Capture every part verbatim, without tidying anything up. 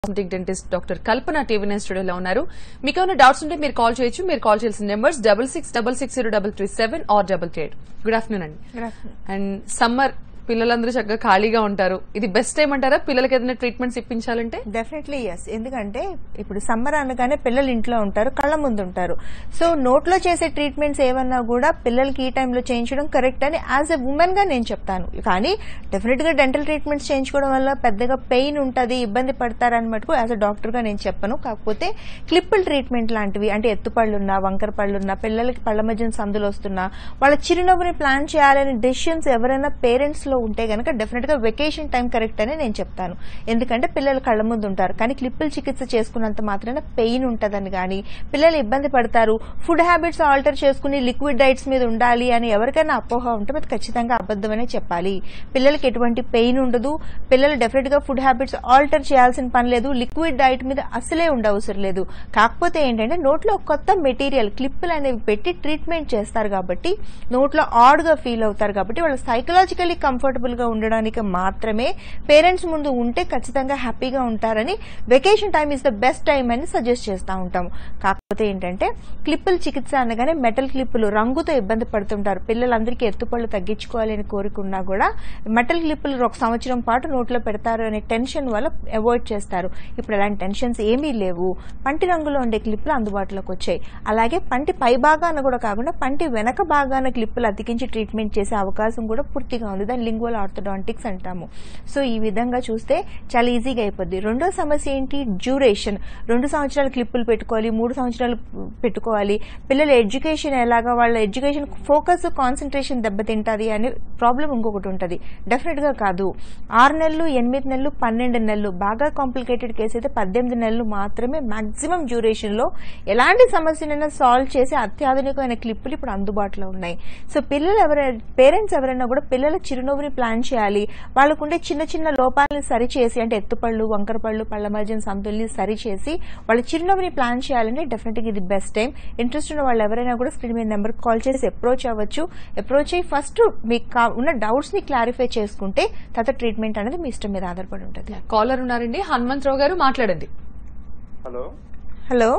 Dentist doctor Kalpana TV nine స్టూడియోలో ఉన్నారు. మీకు ఏమైనా డౌట్స్ ఉంటే మీరు కాల్ చేయొచ్చు. మీరు కాల్ చేయాల్సిన numbers double six double six zero double three seven or double three eight. Good afternoon అండి. అండ్ సమ్మర్ పిల్లలందరూ చక్కగా ఖాళీగా ఉంటారు. ఇది బెస్ట్ టైం అంటారా పిల్లలకి ఏదైనా ట్రీట్మెంట్స్ ఇప్పించాలంటే? Definitely yes. ఎందుకంటే ఇప్పుడు సమ్మర్ అనగానే పిల్లలు ఇంట్లో ఉంటారు, కళ్ళ ముందు ఉంటారు. సో నోట్లో చేసే ట్రీట్మెంట్స్ ఏమన్నా కూడా పిల్లలకి ఈ టైంలో చేయించడం కరెక్ట్ అని యాజ్ ఎ ఉమెన్ గా నేను చెప్తాను. కానీ డెఫినెట్ గా డెంటల్ ట్రీట్మెంట్స్ చేయించుకోవడం వల్ల పెద్దగా పెయిన్ ఉంటుంది, ఇబ్బంది పడతారని మటుకు యాజ్ అ డాక్టర్ గా నేను చెప్పను. కాకపోతే క్లిప్పుల్ ట్రీట్మెంట్ లాంటివి, అంటే ఎత్తుపళ్ళున్నా వంకర పళ్ళున్నా పిల్లలకి పళ్ళ మధ్యన సందులు వస్తున్నా వాళ్ళ చిరునవ్వుని ప్లాన్ చేయాలనే డెసిషన్స్ ఎవరైనా పేరెంట్స్ లో ఉంటే గనక డెఫినెట్ గా వెకేషన్ టైం కరెక్ట్ అని నేను చెప్తాను. ఎందుకంటే పిల్లలు కళ్ళ ముందు ఉంటారు. కానీ క్లిప్పుల చికిత్స చేసుకున్నంత మాత్రాన పెయిన్ ఉంటదని కానీ పిల్లలు ఇబ్బంది పడతారు, ఫుడ్ హ్యాబిట్స్ ఆల్టర్ చేసుకుని లిక్విడ్ డైట్స్ మీద ఉండాలి అని ఎవరికైనా అపోహ ఉంటే అది ఖచ్చితంగా అబద్దమనే చెప్పాలి. పిల్లలకి ఎటువంటి పెయిన్ ఉండదు. పిల్లలు డెఫినెట్ గా ఫుడ్ హ్యాబిట్స్ ఆల్టర్ చేయాల్సిన పని లేదు. లిక్విడ్ డైట్ మీద అసలే ఉండవసరం లేదు. కాకపోతే ఏంటంటే నోట్లో కొత్త మెటీరియల్ క్లిప్పులు అనేవి పెట్టి ట్రీట్మెంట్ చేస్తారు కాబట్టి నోట్లో ఆడ్ గా ఫీల్ అవుతారు కాబట్టి వాళ్ళు సైకలాజికల్లీ కంఫర్టబుల్ గా ఉండడానికి మాత్రమే పేరెంట్స్ ముందు ఉంటే ఖచ్చితంగా హ్యాపీగా ఉంటారని vacation time is the best time అని సజెస్ట్ చేస్తూ ఉంటాము. కాకపోతే ఏంటంటే క్లిప్పుల చికిత్స అనగానే మెటల్ క్లిప్పులు రంగుతో ఇబ్బంది పడుతుంటారు. పిల్లలందరికీ ఎత్తుపళ్ళు తగ్గించుకోవాలి అని కోరుకున్నా కూడా మెటల్ క్లిప్పులు ఒక సంవత్సరం పాటు నోట్లో పెడతారు అనే టెన్షన్ వల్ల అవాయిడ్ చేస్తారు. ఇప్పుడు అలాంటి టెన్షన్స్ ఏమీ లేవు. పంటి రంగులో ఉండే క్లిప్పులు అందుబాటులోకి వచ్చాయి. అలాగే పంటి పై భాగాన కూడా కాకుండా పంటి వెనక భాగాన క్లిప్పులు అతికించి ట్రీట్మెంట్ చేసే అవకాశం కూడా పూర్తిగా ఉంది. దాన్ని లింగ్వల్ ఆర్థోడాంటిక్స్ అంటాము. సో ఈ విధంగా చూస్తే చాలా ఈజీగా అయిపోద్ది. రెండో సమస్య ఏంటి? డ్యూరేషన్. రెండు సంవత్సరాలు క్లిప్పులు పెట్టుకోవాలి, మూడు సంవత్సరాలు పెట్టుకోవాలి. పిల్లల ఎడ్యుకేషన్ ఎలాగా, వాళ్ళ ఎడ్యుకేషన్ ఫోకస్ కాన్సన్ట్రేషన్ దెబ్బతింటది అనే ప్రాబ్లం ఇంకొకటి ఉంటుంది. డెఫినెట్ గా కాదు. ఆరు నెలలు, ఎనిమిది నెలలు, పన్నెండు నెలలు, బాగా కాంప్లికేటెడ్ కేసు అయితే పద్దెనిమిది నెలలు మాత్రమే మాక్సిమం డ్యూరేషన్ లో ఎలాంటి సమస్యనైనా సాల్వ్ చేసి అత్యాధునికమైన క్లిప్పులు ఇప్పుడు అందుబాటులో ఉన్నాయి. సో పిల్లలు ఎవరైనా పేరెంట్స్ ఎవరైనా కూడా పిల్లల చిరునవ్వుని ప్లాన్ చేయాలి. వాళ్ళకుండే చిన్న చిన్న లోపాలను సరిచేసి, అంటే ఎత్తుపళ్ళు, వంకర పళ్ళు, పళ్ళ మధ్యన సంతుల్ని సరిచేసి వాళ్ళ చిరునవ్వుని ప్లాన్ చేయాలంటే డెఫినెట్ గా ఇది బెస్ట్ టైం. ఇంట్రెస్ట్ ఉన్న వాళ్ళు ఎవరైనా కూడా స్క్రీన్ మీద నెంబర్ కాల్ చేసి అప్రోచ్ అవ్వచ్చు. అప్రోచ్ అయ్యి ఫస్ట్ మీకు ఉన్న డౌట్స్ ని క్లారిఫై చేసుకుంటే తర్వాత ట్రీట్మెంట్ అనేది మీ ఇష్టం మీద ఆధారపడి ఉంటుంది. కాలర్ ఉన్నారండి, హనుమంతరావు గారు, మాట్లాడండి. హలో హలో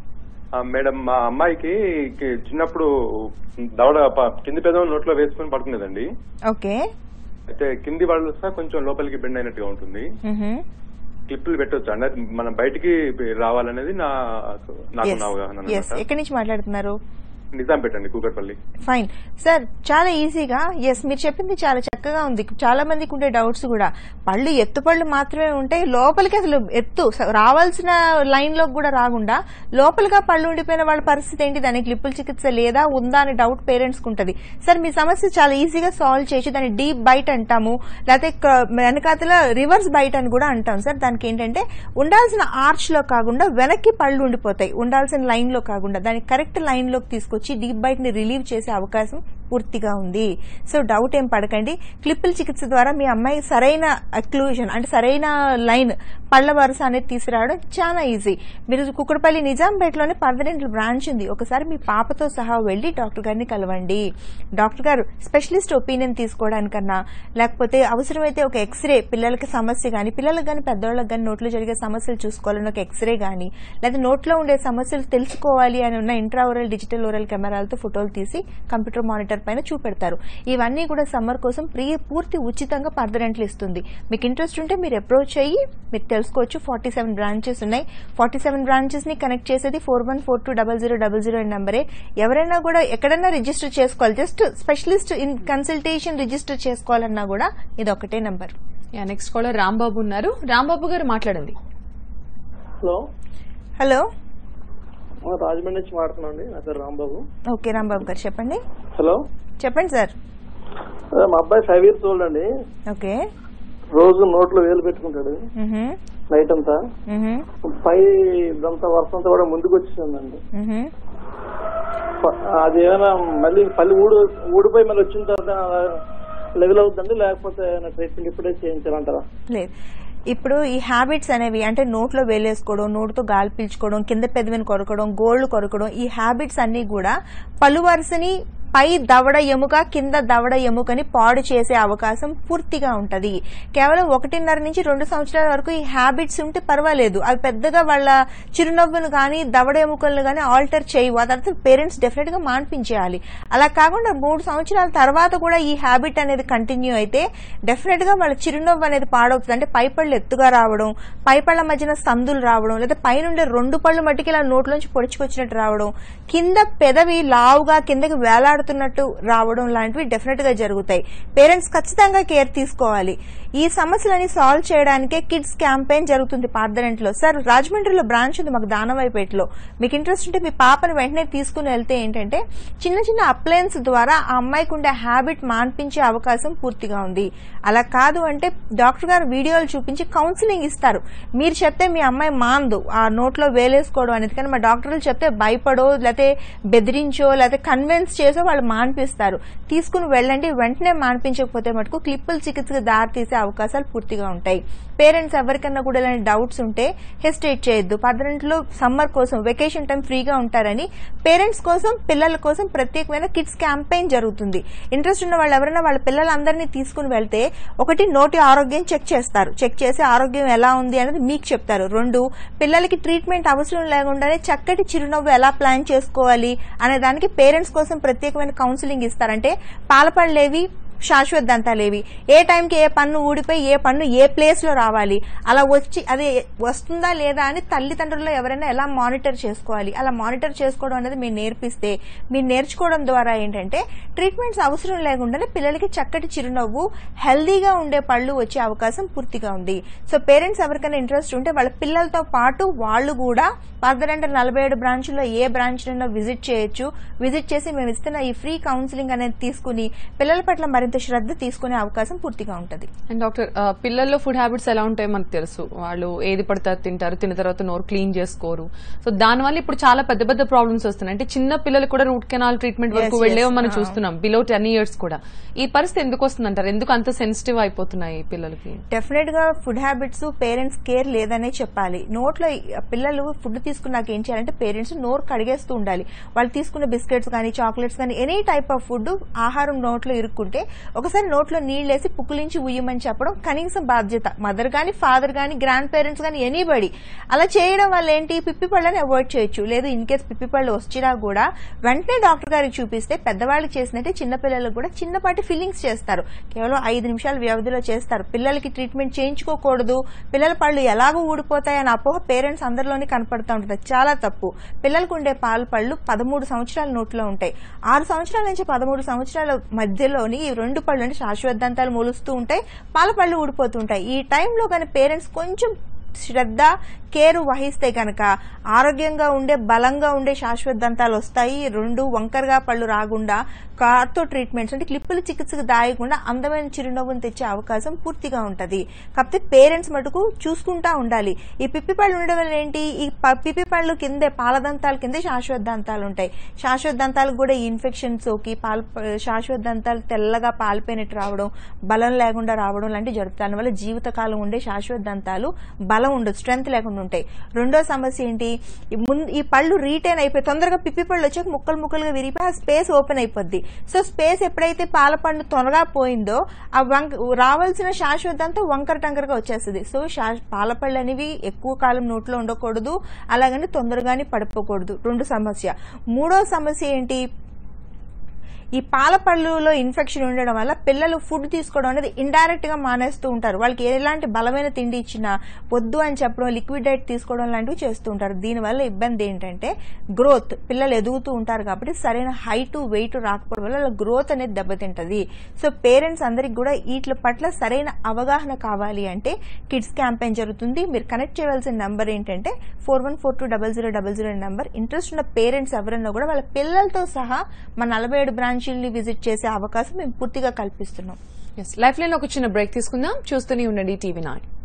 మేడం, మా అమ్మాయికి చిన్నప్పుడు దవడ కింది పెదవం నోట్లో వేసుకుని పడుకునేదండి. ఓకే. అయితే కింది వాళ్ళు కొంచెం లోపలికి బెండ్ అయినట్టుగా ఉంటుంది. క్లిప్పులు పెట్టొచ్చు అండి, మనం బయటికి రావాలనేది నా నాకు అవగాహన. ఎక్కడి నుంచి మాట్లాడుతున్నారు? నిజాం పెట్టండి, కూకట్పల్లి. ఫైన్ సార్, చాలా ఈజీగా. ఎస్, మీరు చెప్పింది చాలా చక్కగా ఉంది. చాలా మందికి ఉండే డౌట్స్ కూడా పళ్ళు ఎత్తు పళ్ళు మాత్రమే ఉంటాయి, లోపలికి అసలు ఎత్తు రావాల్సిన లైన్ లోకి కూడా రాకుండా లోపలిగా పళ్ళు ఉండిపోయిన వాళ్ళ పరిస్థితి ఏంటి? దానికి క్లిప్పుల చికిత్స లేదా ఉందా అనే డౌట్ పేరెంట్స్ కు ఉంటుంది. సార్, మీ సమస్య చాలా ఈజీగా సాల్వ్ చేయొచ్చు. దాన్ని డీప్ బైట్ అంటాము, లేకపోతే వెనకాతల రివర్స్ బైట్ అని కూడా అంటాం. సార్, దానికి ఏంటంటే ఉండాల్సిన ఆర్చ్ లో కాకుండా వెనక్కి పళ్ళు ఉండిపోతాయి, ఉండాల్సిన లైన్ లో కాకుండా దానికి కరెక్ట్ లైన్ లోకి తీసుకొచ్చి వచ్చి డీప్ బైట్ ని రిలీవ్ చేసే అవకాశం పూర్తిగా ఉంది. సో డౌట్ ఏం పడకండి. క్లిప్పుల చికిత్స ద్వారా మీ అమ్మాయి సరైన అక్లూజన్, అంటే సరైన లైన్, పళ్ల వరుస అనేది తీసుకురావడం చాలా ఈజీ. మీరు కుక్కడపల్లి నిజాంపేటలోనే పార్థ డెంటల్ బ్రాంచ్ ఉంది. ఒకసారి మీ పాపతో సహా వెళ్లి డాక్టర్ గారిని కలవండి. డాక్టర్ గారు స్పెషలిస్ట్ ఒపీనియన్ తీసుకోవడానికన్నా, లేకపోతే అవసరమైతే ఒక ఎక్స్రే, పిల్లలకి సమస్య కానీ పిల్లలకు కానీ పెద్దవాళ్ళకి కానీ నోట్లో జరిగే సమస్యలు చూసుకోవాలని ఒక ఎక్స్రే కానీ, లేదా నోట్లో ఉండే సమస్యలు తెలుసుకోవాలి అని ఉన్న ఇంట్రాఓరల్, డిజిటల్ ఓరల్ కెమెరాలతో ఫోటోలు తీసి కంప్యూటర్ మానిటర్ పైన చూపెడతారు. ఇవన్నీ కూడా సమ్మర్ కోసం పూర్తి ఉచితంగా పార్థ డెంటల్ ఇస్తుంది. మీకు ఇంట్రెస్ట్ ఉంటే మీరు అప్రోచ్ అయ్యి మీరు తెలుసుకోవచ్చు. ఫార్టీ సెవెన్ బ్రాంచెస్ ఉన్నాయి. ఫార్టీ సెవెన్ బ్రాంచెస్ ని కనెక్ట్ చేసేది four one four two double zero double zero అనే నెంబరే. ఎవరైనా కూడా ఎక్కడైనా రిజిస్టర్ చేసుకోవాలి, just specialist in consultation register చేసుకోవాలన్నా కూడా ఇది ఒకటే నెంబర్. నెక్స్ట్ కాలర్ రాంబాబు ఉన్నారు. రాంబాబు గారు మాట్లాడండి. హలో హలో రాజమండ్రి నుంచి మాట్లాడుతున్నాండి. నా పేరు రాంబాబు. ఓకే రాంబాబు గారు చెప్పండి. హలో చెప్పండి సార్. మా అబ్బాయి ఫైవ్ ఇయర్స్ ఓల్డ్ అండి. ఓకే. రోజు నోట్లో వేలు పెట్టుకుంటాడు నైట్ అంతా. పై ఇదంతా వర్షం అంతా కూడా ముందుకు వచ్చేసిందండి. అది ఏమైనా మళ్ళీ పళ్ళు ఊడి ఊడిపోయి మళ్ళీ వచ్చిన తర్వాత లెవెల్ అవుతుందండి, లేకపోతే ట్రీట్మెంట్ ఇప్పుడే చేయించాలంటారా? లేదు, ఇప్పుడు ఈ హ్యాబిట్స్ అనేవి, అంటే నోట్లో వేలేసుకోవడం, నోటితో గాలి పీల్చుకోవడం, కింద పెదవిని కొరకడం, గోళ్లు కొరకడం, ఈ హ్యాబిట్స్ అన్ని కూడా పలు వరుసని పై దవడ ఎముక కింద దవడ ఎముకని పాడు చేసే అవకాశం పూర్తిగా ఉంటది. కేవలం ఒకటిన్నర నుంచి రెండు సంవత్సరాల వరకు ఈ హ్యాబిట్స్ ఉంటే పర్వాలేదు, అవి పెద్దగా వాళ్ళ చిరునవ్వును కానీ దవడ ఎముకలను కానీ ఆల్టర్ చేయవు. ఆ తర్వాత పేరెంట్స్ డెఫినెట్ గా మాన్పించేయాలి. అలా కాకుండా మూడు సంవత్సరాల తర్వాత కూడా ఈ హ్యాబిట్ అనేది కంటిన్యూ అయితే డెఫినెట్ గా వాళ్ళ చిరునవ్వు అనేది పాడవుతుంది. అంటే పై పళ్ళు ఎత్తుగా రావడం, పై పళ్ళ మధ్యన సందులు రావడం, లేదా పైనుండే రెండు పళ్ళు మట్టికి ఇలా నోట్లోంచి పొడుచుకొచ్చినట్టు రావడం, కింద పెదవి లావుగా కిందకి వేలాడుతున్నట్టు రావడం లాంటివి డెఫినెట్ గా జరుగుతాయి. పేరెంట్స్ ఖచ్చితంగా కేర్ తీసుకోవాలి. ఈ సమస్యలని సాల్వ్ చేయడానికే కిడ్స్ క్యాంపెయిన్ జరుగుతుంది పార్థ డెంటల్ లో. సార్ రాజమండ్రిలో బ్రాంచ్ ఉంది మాకు దానవాయిపేటలో. మీకు ఇంట్రెస్ట్ ఉంటే మీ పాపని వెంటనే తీసుకుని వెళ్తే ఏంటంటే చిన్న చిన్న అప్లయన్స్ ద్వారా ఆ అమ్మాయికి ఉండే హ్యాబిట్ మాన్పించే అవకాశం పూర్తిగా ఉంది. అలా కాదు అంటే డాక్టర్ గారు వీడియోలు చూపించి కౌన్సిలింగ్ ఇస్తారు. మీరు చెప్తే మీ అమ్మాయి మాందు ఆ నోట్లో వేలేసుకోవడం అనేది, కానీ మా డాక్టర్లు చెప్తే భయపడో లేకపోతే బెదిరించో లేకపోతే కన్విన్స్ చేసో వాళ్ళు మాన్పిస్తారు. తీసుకుని వెళ్ళండి. వెంటనే మాన్పించకపోతే మటుకు క్లిప్పుల చికిత్సకు దారి తీసే అవకాశాలు పూర్తిగా ఉంటాయి. పేరెంట్స్ ఎవరికన్నా కూడా ఇలాంటి డౌట్స్ ఉంటే హెసిటేట్ చేయొద్దు. పార్థ డెంటల్ లో సమ్మర్ కోసం వెకేషన్ టైం ఫ్రీగా ఉంటారని పేరెంట్స్ కోసం పిల్లల కోసం ప్రత్యేకమైన కిడ్స్ క్యాంపెయిన్ జరుగుతుంది. ఇంట్రెస్ట్ ఉన్న వాళ్ళు ఎవరైనా వాళ్ళ పిల్లలందరినీ తీసుకుని వెళ్తే ఒకటి నోటి ఆరోగ్యం చెక్ చేస్తారు. చెక్ చేసి ఆరోగ్యం ఎలా ఉంది అనేది మీకు చెప్తారు. రెండు, పిల్లలకి ట్రీట్మెంట్ అవసరం లేకుండానే చక్కటి చిరునవ్వు ఎలా ప్లాన్ చేసుకోవాలి అనే దానికి పేరెంట్స్ కోసం ప్రత్యేకమైన కౌన్సిలింగ్ ఇస్తారంటే పాలపళ్ళేవి శాశ్వత దంతాలేవి, ఏ టైంకి ఏ పన్ను ఊడిపోయి ఏ పన్ను ఏ ప్లేస్ లో రావాలి, అలా వచ్చి అది వస్తుందా లేదా అని తల్లిదండ్రుల్లో ఎవరైనా ఎలా మానిటర్ చేసుకోవాలి, అలా మానిటర్ చేసుకోవడం అనేది మీరు నేర్పిస్తే మీరు నేర్చుకోవడం ద్వారా ఏంటంటే ట్రీట్మెంట్స్ అవసరం లేకుండానే పిల్లలకి చక్కటి చిరునవ్వు హెల్దీగా ఉండే పళ్ళు వచ్చే అవకాశం పూర్తిగా ఉంది. సో పేరెంట్స్ ఎవరికైనా ఇంట్రెస్ట్ ఉంటే వాళ్ళ పిల్లలతో పాటు వాళ్ళు కూడా పార్థ డెంటల్ నలభై ఏడు బ్రాంచ్లో ఏ బ్రాంచ్ నైనా విజిట్ చేయొచ్చు. విజిట్ చేసి మేము ఇస్తున్న ఈ ఫ్రీ కౌన్సిలింగ్ అనేది తీసుకుని పిల్లల పట్ల మరింత శ్రద్ధ తీసుకునే అవకాశం పూర్తిగా ఉంటుంది. అండ్ డాక్టర్, పిల్లల్లో ఫుడ్ హ్యాబిట్స్ ఎలా ఉంటాయో మనకు తెలుసు. వాళ్ళు ఏది పడితే తింటారు, తిన్న తర్వాత నోరు క్లీన్ చేసుకోరు. సో దానివల్ల ఇప్పుడు చాలా పెద్ద పెద్ద ప్రాబ్లమ్స్ వస్తున్నాయి. అంటే చిన్న పిల్లలు కూడా రూట్ కెనాల్ ట్రీట్మెంట్ వరకు వెళ్లేవో మనం చూస్తున్నాం, బిలో టెన్ ఇయర్స్ కూడా. ఈ పరిస్థితి ఎందుకు వస్తుందంటారు? ఎందుకు అంత సెన్సిటివ్ అయిపోతున్నాయి పిల్లలకి? డెఫినెట్ గా ఫుడ్ హ్యాబిట్స్ పేరెంట్స్ కేర్ లేదనే చెప్పాలి. నోట్లో పిల్లలు ఫుడ్ తీసుకున్నాక ఏం చేయాలంటే పేరెంట్స్ నోరు కడిగేస్తూ ఉండాలి. వాళ్ళు తీసుకున్న బిస్కెట్స్ కానీ చాక్లెట్స్ కానీ ఎనీ టైప్ ఆఫ్ ఫుడ్ ఆహారం నోట్లో ఇరుక్కుంటే ఒకసారి నోట్లో నీళ్లేసి పుక్కులించి ఉయ్యమని చెప్పడం కనీసం బాధ్యత. మదర్ గానీ ఫాదర్ గానీ గ్రాండ్ పేరెంట్స్ గానీ ఎనీబడి అలా చేయడం వల్ల ఏంటి పిప్పి పళ్ళని అవాయిడ్ చేయొచ్చు. లేదు ఇన్ కేస్ పిప్పి పళ్ళు వచ్చినా కూడా వెంటనే డాక్టర్ గారికి చూపిస్తే పెద్దవాళ్ళకి చేసినట్టే చిన్నపిల్లలకు కూడా చిన్నపాటి ఫిల్లింగ్స్ చేస్తారు. కేవలం ఐదు నిమిషాల వ్యవధిలో చేస్తారు. పిల్లలకి ట్రీట్మెంట్ చేయించుకోకూడదు, పిల్లల పళ్ళు ఎలాగో ఊడిపోతాయని అపోహ పేరెంట్స్ అందరిలోనే కనపడతా ఉంటుంది. చాలా తప్పు. పిల్లలకు ఉండే పాల పళ్ళు పదమూడు సంవత్సరాల నోట్లో ఉంటాయి. ఆరు సంవత్సరాల నుంచి పదమూడు సంవత్సరాల మధ్యలోని ఈ రెండు పళ్ళు అంటే శాశ్వత దంతాలు మొలుస్తూ ఉంటాయి, పాల పళ్ళు ఊడిపోతూ ఉంటాయి. ఈ టైంలో కానీ పేరెంట్స్ కొంచెం శ్రద్ధ కేరు వహిస్తే కనుక ఆరోగ్యంగా ఉండే బలంగా ఉండే శాశ్వత దంతాలు వస్తాయి. రెండు వంకరగా పళ్ళు రాకుండా కార్తో ట్రీట్మెంట్స్ అంటే క్లిప్పుల చికిత్సకు దాయకుండా అందమైన చిరునవ్వును తెచ్చే అవకాశం పూర్తిగా ఉంటుంది. కాకపోతే పేరెంట్స్ మటుకు చూసుకుంటా ఉండాలి. ఈ పిప్పి పళ్ళు ఉండడం వల్ల ఏంటి, ఈ పిప్పి పళ్ళు కిందే పాలదంతాల కిందే శాశ్వత దంతాలు ఉంటాయి. శాశ్వత దంతాలకు కూడా ఈ ఇన్ఫెక్షన్ సోకి పాల శాశ్వత దంతాలు తెల్లగా పాలిపోయినట్టు రావడం, బలం లేకుండా రావడం లాంటివి జరుగుతాయి. దానివల్ల జీవితకాలం ఉండే శాశ్వత దంతాలు బలం ఉండదు, స్ట్రెంత్ లేకుండా ఉంటాయి. రెండో సమస్య ఏంటి, ఈ పళ్ళు రీటైన్ అయిపోయి తొందరగా పిప్పి పళ్ళు వచ్చాక ముక్కలు ముక్కలుగా విరిగిపోయి ఆ స్పేస్ ఓపెన్ అయిపోద్ది. సో స్పేస్ ఎప్పుడైతే పాల పండు త్వరగా పోయిందో ఆ వంక రావాల్సిన శాశ్వత అంతా వంకర టంకరగా వచ్చేస్తుంది. సో పాలపళ్ళు అనేవి ఎక్కువ కాలం నోట్లో ఉండకూడదు, అలాగని తొందరగానే పడిపోకూడదు. రెండు సమస్య. మూడో సమస్య ఏంటి, ఈ పాల పళ్ళులో ఇన్ఫెక్షన్ ఉండడం వల్ల పిల్లలు ఫుడ్ తీసుకోవడం అనేది ఇండైరెక్ట్ గా మానేస్తూ ఉంటారు. వాళ్ళకి ఎలాంటి బలమైన తిండి ఇచ్చినా వద్దు అని చెప్పడం, లిక్విడ్ డైట్ తీసుకోవడం లాంటివి చేస్తూ ఉంటారు. దీనివల్ల ఇబ్బంది ఏంటంటే గ్రోత్, పిల్లలు ఎదుగుతూ ఉంటారు కాబట్టి సరైన హైట్ వెయిట్ రాకపోవడం వల్ల వాళ్ళ గ్రోత్ అనేది దెబ్బతింటది. సో పేరెంట్స్ అందరికి కూడా వీటి పట్ల సరైన అవగాహన కావాలి అంటే కిడ్స్ క్యాంపెయిన్ జరుగుతుంది. మీరు కనెక్ట్ చేయవలసిన నంబర్ ఏంటంటే four one four two double zero double zero number. Interest ఉన్న పేరెంట్స్ ఎవరైనా కూడా వాళ్ళ పిల్లలతో సహా మన నలభై ఏడు బ్రాంచ్ విజిట్ చేసే అవకాశం మేము పూర్తిగా కల్పిస్తున్నాం. లైఫ్ లైన్ ఒక చిన్న బ్రేక్ తీసుకుందాం. చూస్తూనే ఉండండి టీవీ నైన్.